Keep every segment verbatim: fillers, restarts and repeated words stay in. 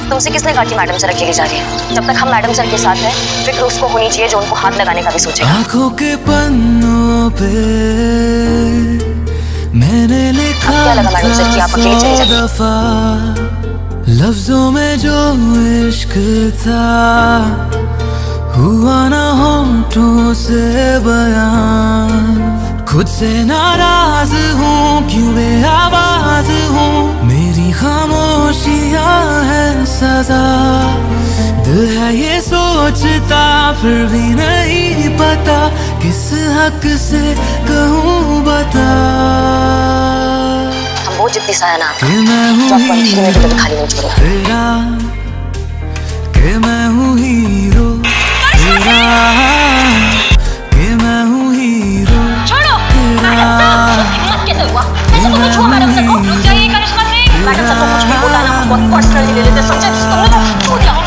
तुमसे किसने कहा कि मैडम सर अकेली जा रही है? जब तक हम मैडम सर के साथ हैं, फिक्र उसको होनी चाहिए जो उनको हाथ लगाने का भी सोचेगा। आँखों के पन्नों पे मैंने लिखा क्या लगा मैडम सर कि आप अकेले चले जाएंगे? दफा लफ्जों में जो इश्क था हुआ ना होठों से बयान। खुद से नाराज हूँ, क्यों बेआवाज हूँ, मेरी खामोशियाँ है सजा। दिल है ये सोचता फिर भी नहीं पता, किस हक से कहूँ बता। हम बहुत जिद्दी सा है ना कि मैं हूँ हीरो खाली नहीं छोड़ेगा तेरा, कि मैं हूँ हीरो तेरा, कि मैं हूँ हीरो तेरा, हिम्मत कैसे हुआ? कैसे तुमने छुआ मैडम सर को? रुक जाइए करिश्मा सिंह। मैडम सर को कुछ भी बोला ना, बहुत पर्सनली ले लेते, समझे? तुमने तो छू दिया।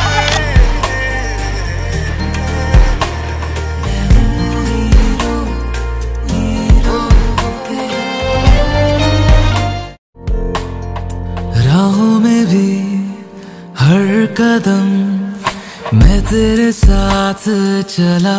राहों में भी हर कदम मैं तेरे साथ चला,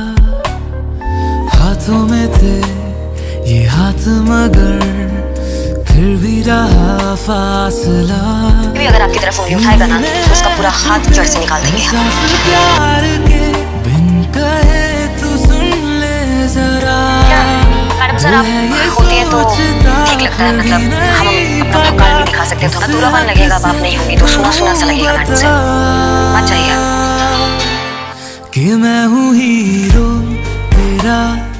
हाथों में थे ये हाथ मगर फिर भी रहा फासला। भी अगर आपकी तरफ उंगली उठाएगा ना तो उसका पूरा हाथ जड़ से निकाल देंगे। प्यार के बिन कहे तू सुन ले जरा। मैडम सर आप होती है तो ठीक लगता है, मतलब हम अपना भौकाल भी दिखा सकते हैं, थोड़ा दूरापन लगेगा। अब आप नहीं होंगी तो सुना सुना सा लगेगा मैडम सर। मत चाहिए कि मैं हूँ हीरो तेरा।